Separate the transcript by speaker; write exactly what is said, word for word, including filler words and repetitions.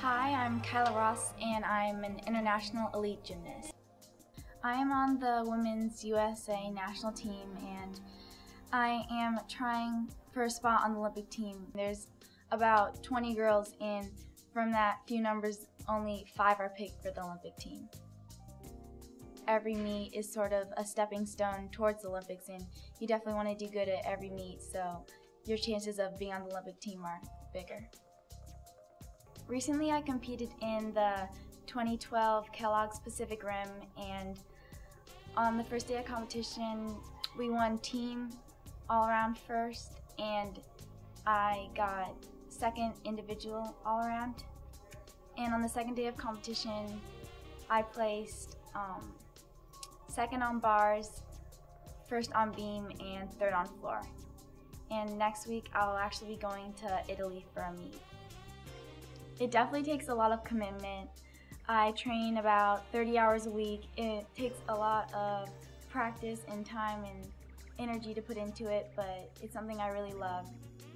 Speaker 1: Hi, I'm Kyla Ross and I'm an international elite gymnast. I am on the Women's U S A National Team and I am trying for a spot on the Olympic team. There's about twenty girls and from that few numbers, only five are picked for the Olympic team. Every meet is sort of a stepping stone towards the Olympics and you definitely want to do good at every meet, so your chances of being on the Olympic team are bigger. Recently I competed in the twenty twelve Kellogg's Pacific Rim, and on the first day of competition we won team all around first and I got second individual all around. And on the second day of competition I placed um, second on bars, first on beam, and third on floor. And next week I'll actually be going to Italy for a meet. It definitely takes a lot of commitment. I train about thirty hours a week. It takes a lot of practice and time and energy to put into it, but it's something I really love.